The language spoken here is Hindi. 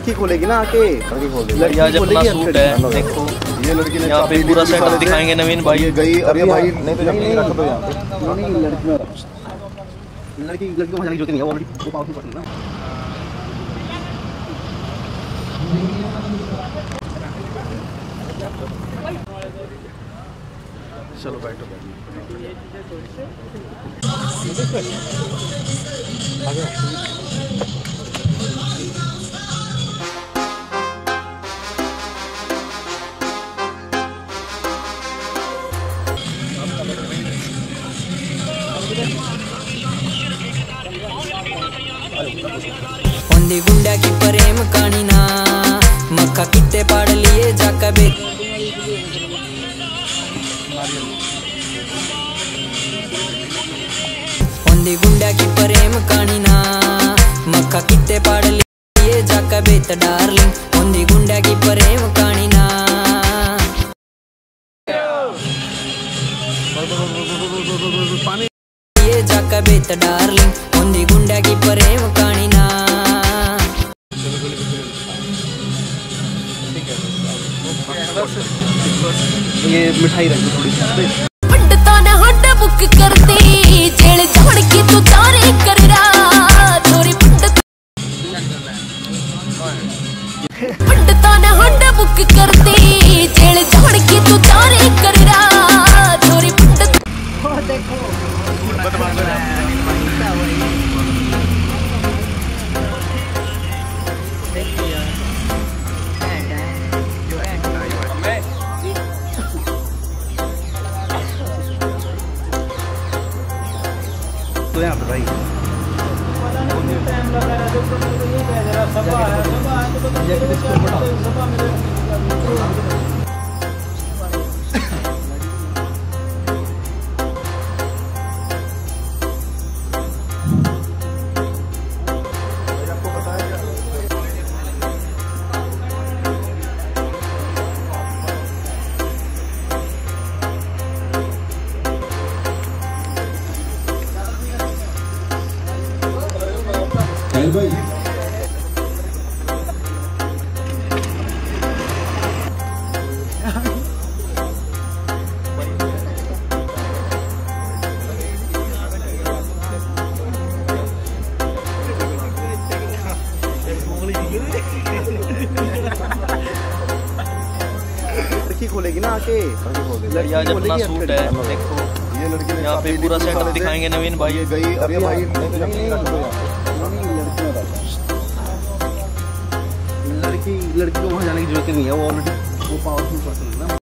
लड़की खोलेगी ना आके, लड़की आज अपना सूट है, देखो ये लड़की ने यहाँ पे पूरा सेटअप दिखाएंगे नवीन भाई। गई अरे भाई नहीं तो नहीं रख दो यहाँ पे। नहीं लड़की को वहाँ जाने की जरूरत नहीं है, वो ऑलरेडी वो पावरफुल पर्सन है ना। चलो बैठो ಒಂದಿ ಗುಂಡಾಗಿ ಪ್ರೇಮ ಕಾಣಿನ ಮಕ್ಕ ಕಿತ್ತೆ ಪಾಡಲಿಯೇ ಜಾಕಬೆ ಒಂದಿ ಗುಂಡಾಗಿ ಪ್ರೇಮ ಕಾಣಿನ ಮಕ್ಕ ಕಿತ್ತೆ ಪಾಡಲಿಯೇ ಜಾಕಬೆ ತ ಡಾರ್ಲಿಂಗ್ ಒಂದಿ ಗುಂಡಾಗಿ ಪ್ರೇಮ ಕಾಣಿನ ये जाकबे त डार्लिंग ಒಂದಿ ಗುಂಡಾಗಿ ಪ್ರೇಮ ಕಾಣಿನ ये मिठाई रखी थोड़ी सी पंडिता ने हड्ड बुक कर दी जेल झाड़ की तू चारे कर रहा छोरी पंडिता ने हड्ड बुक कर दी जेल झाड़ की तू चारे कर रहा छोरी पंडित देखो तो यहाँ पे भाई भाई लड़की खोलेगी ना आके, लड़की आज अपना सूट है, देखो ये लड़की ने यहाँ पे पूरा सेटअप दिखाएंगे नवीन भाई। गई अरे भाई नहीं लड़की को वहाँ जाने की जरूरत नहीं है, वो ऑलरेडी वो पावरफुल पर्सन है ना।